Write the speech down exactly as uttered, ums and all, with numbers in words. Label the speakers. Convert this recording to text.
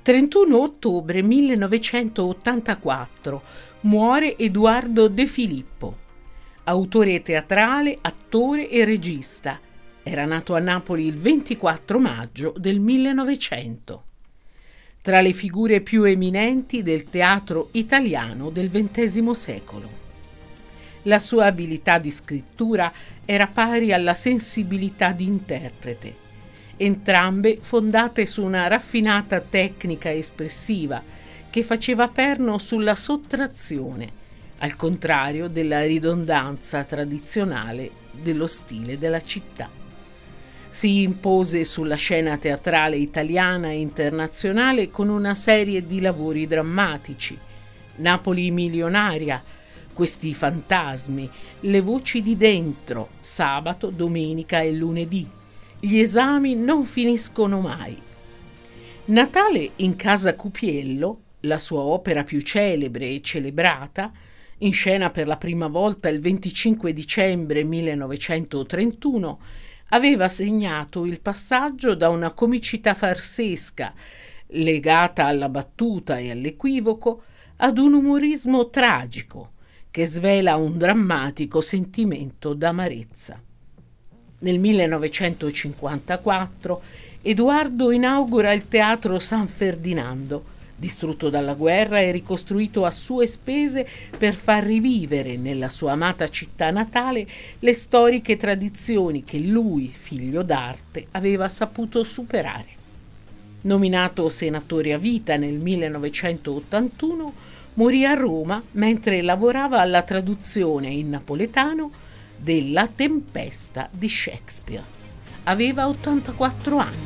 Speaker 1: trentuno ottobre millenovecentottantaquattro muore Edoardo De Filippo, autore teatrale, attore e regista. Era nato a Napoli il ventiquattro maggio del millenovecento. Tra le figure più eminenti del teatro italiano del ventesimo secolo. La sua abilità di scrittura era pari alla sensibilità di interprete, entrambe fondate su una raffinata tecnica espressiva che faceva perno sulla sottrazione, al contrario della ridondanza tradizionale dello stile della città. Si impose sulla scena teatrale italiana e internazionale con una serie di lavori drammatici: Napoli milionaria, Questi fantasmi, Le voci di dentro, Sabato, domenica e lunedì, Gli esami non finiscono mai. Natale in casa Cupiello, la sua opera più celebre e celebrata, in scena per la prima volta il venticinque dicembre millenovecentotrentuno, aveva segnato il passaggio da una comicità farsesca, legata alla battuta e all'equivoco, ad un umorismo tragico, che svela un drammatico sentimento d'amarezza. Nel millenovecentocinquantaquattro Edoardo inaugura il Teatro San Ferdinando, distrutto dalla guerra e ricostruito a sue spese per far rivivere nella sua amata città natale le storiche tradizioni che lui, figlio d'arte, aveva saputo superare. Nominato senatore a vita nel millenovecentottantuno, morì a Roma mentre lavorava alla traduzione in napoletano della Tempesta di Shakespeare. Aveva ottantaquattro anni.